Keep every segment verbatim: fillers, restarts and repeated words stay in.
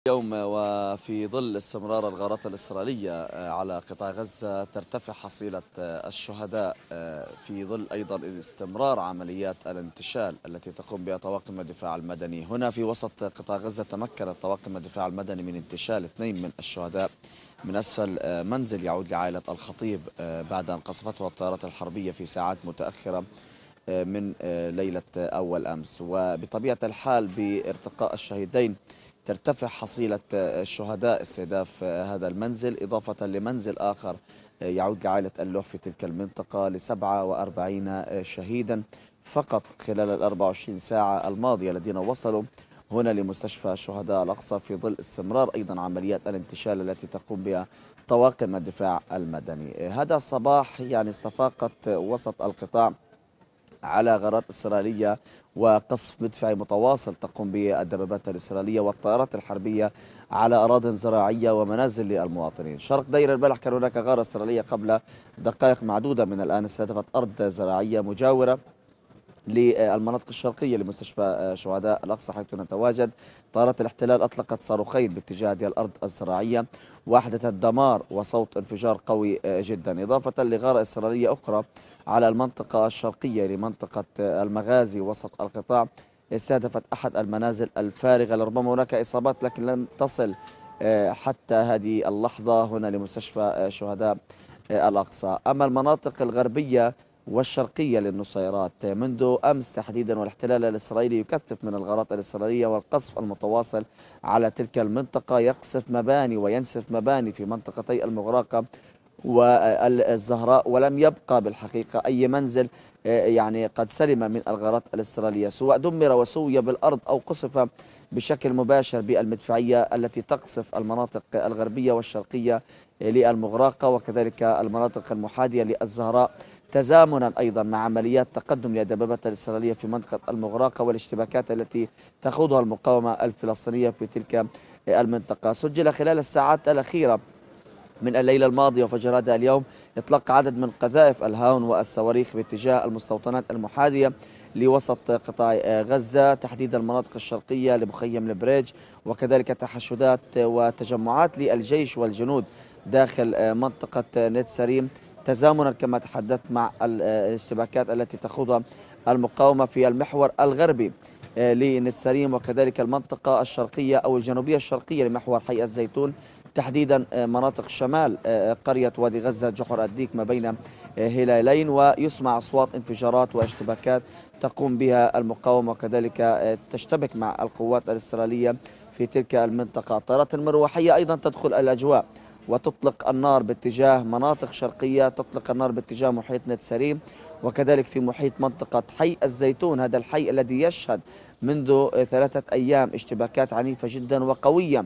اليوم وفي ظل استمرار الغارات الإسرائيلية على قطاع غزة ترتفع حصيلة الشهداء في ظل أيضا استمرار عمليات الانتشال التي تقوم بها طواقم الدفاع المدني. هنا في وسط قطاع غزة تمكنت طواقم الدفاع المدني من انتشال اثنين من الشهداء من أسفل منزل يعود لعائلة الخطيب بعد أن قصفته الطائرات الحربية في ساعات متأخرة من ليلة أول أمس. وبطبيعة الحال بارتقاء الشهيدين ترتفع حصيلة الشهداء استهداف هذا المنزل، إضافة لمنزل آخر يعود لعائلة اللوح في تلك المنطقة لسبعة وأربعين شهيدا فقط خلال الأربع وعشرين ساعة الماضية الذين وصلوا هنا لمستشفى شهداء الأقصى في ظل استمرار أيضا عمليات الانتشال التي تقوم بها طواقم الدفاع المدني. هذا الصباح يعني استفاقت وسط القطاع على غارات إسرائيلية وقصف مدفعي متواصل تقوم به الدبابات الإسرائيلية والطائرات الحربية على أراضٍ زراعية ومنازل للمواطنين. شرق دير البلح كان هناك غارة إسرائيلية قبل دقائق معدودة من الآن استهدفت أرض زراعية مجاورة للمناطق الشرقية لمستشفى شهداء الأقصى حيث نتواجد. طائرات الاحتلال أطلقت صاروخين باتجاه هذه الأرض الزراعية وأحدثت دمار وصوت انفجار قوي جدا، إضافة لغارة إسرائيلية أخرى على المنطقة الشرقية لمنطقة المغازي وسط القطاع استهدفت أحد المنازل الفارغة. لربما هناك إصابات لكن لم تصل حتى هذه اللحظة هنا لمستشفى شهداء الأقصى. أما المناطق الغربية والشرقية للنصيرات منذ أمس تحديدا والاحتلال الإسرائيلي يكثف من الغارات الإسرائيلية والقصف المتواصل على تلك المنطقة، يقصف مباني وينسف مباني في منطقتي المغراقة والزهراء، ولم يبقى بالحقيقة أي منزل يعني قد سلم من الغارات الإسرائيلية سواء دمر وسوي بالأرض أو قصف بشكل مباشر بالمدفعية التي تقصف المناطق الغربية والشرقية للمغراقة وكذلك المناطق المحاذية للزهراء، تزامنا أيضا مع عمليات تقدم للدبابات الإسرائيلية في منطقة المغراقة والاشتباكات التي تخوضها المقاومة الفلسطينية في تلك المنطقة. سجل خلال الساعات الأخيرة من الليلة الماضية وفجر هذا اليوم إطلاق عدد من قذائف الهاون والصواريخ باتجاه المستوطنات المحاذية لوسط قطاع غزة، تحديدا المناطق الشرقية لمخيم البريج وكذلك تحشدات وتجمعات للجيش والجنود داخل منطقة نت سريم، تزامنا كما تحدثت مع الاشتباكات التي تخوضها المقاومة في المحور الغربي لنت سريم وكذلك المنطقة الشرقية أو الجنوبية الشرقية لمحور حي الزيتون، تحديدا مناطق شمال قرية وادي غزة جحر الديك ما بين هلالين، ويسمع أصوات انفجارات واشتباكات تقوم بها المقاومة وكذلك تشتبك مع القوات الإسرائيلية في تلك المنطقة. الطائرات المروحية أيضا تدخل الأجواء وتطلق النار باتجاه مناطق شرقية، تطلق النار باتجاه محيط نت سريم وكذلك في محيط منطقة حي الزيتون، هذا الحي الذي يشهد منذ ثلاثة أيام اشتباكات عنيفة جدا وقوية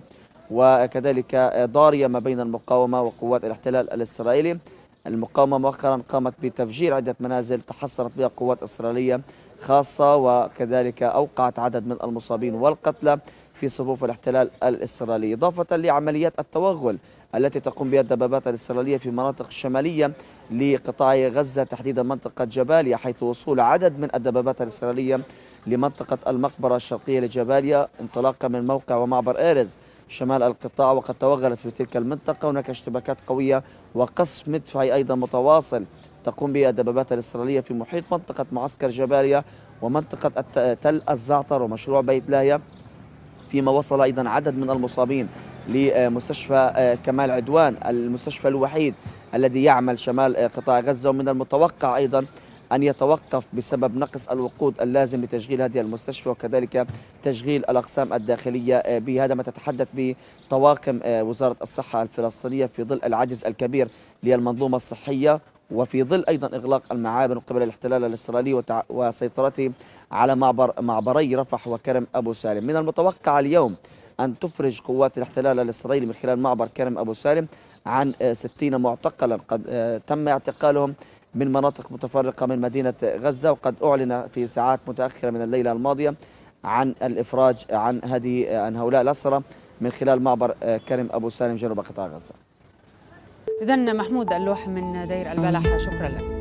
وكذلك ضارية ما بين المقاومة وقوات الاحتلال الإسرائيلي. المقاومة مؤخرا قامت بتفجير عدة منازل تحصنت بها قوات إسرائيلية خاصة وكذلك أوقعت عدد من المصابين والقتلى في صفوف الاحتلال الإسرائيلي، إضافة لعمليات التوغل التي تقوم بها الدبابات الإسرائيلية في مناطق شمالية لقطاع غزة تحديدا منطقة جباليا، حيث وصول عدد من الدبابات الإسرائيلية لمنطقة المقبرة الشرقية لجباليا انطلاقا من موقع ومعبر إيرز شمال القطاع، وقد توغلت في تلك المنطقة. هناك اشتباكات قوية وقصف مدفعي أيضا متواصل تقوم به الدبابات الإسرائيلية في محيط منطقة معسكر جباليا ومنطقة تل الزعتر ومشروع بيت لاهيا، فيما وصل أيضا عدد من المصابين لمستشفى كمال عدوان المستشفى الوحيد الذي يعمل شمال قطاع غزة، ومن المتوقع أيضا أن يتوقف بسبب نقص الوقود اللازم لتشغيل هذه المستشفى وكذلك تشغيل الأقسام الداخلية به. هذا ما تتحدث به طواقم وزارة الصحة الفلسطينية في ظل العجز الكبير للمنظومة الصحية وفي ظل أيضا إغلاق المعابر قبل الاحتلال الإسرائيلي وسيطرته على معبر معبري رفح وكرم أبو سالم. من المتوقع اليوم أن تفرج قوات الاحتلال الإسرائيلي من خلال معبر كرم أبو سالم عن ستين معتقلا قد تم اعتقالهم من مناطق متفرقة من مدينة غزة، وقد أعلن في ساعات متأخرة من الليلة الماضية عن الإفراج عن هذه عن هؤلاء الأسرى من خلال معبر كرم أبو سالم جنوب قطاع غزة. إذن محمود اللوح من دير البلح، شكرا لك.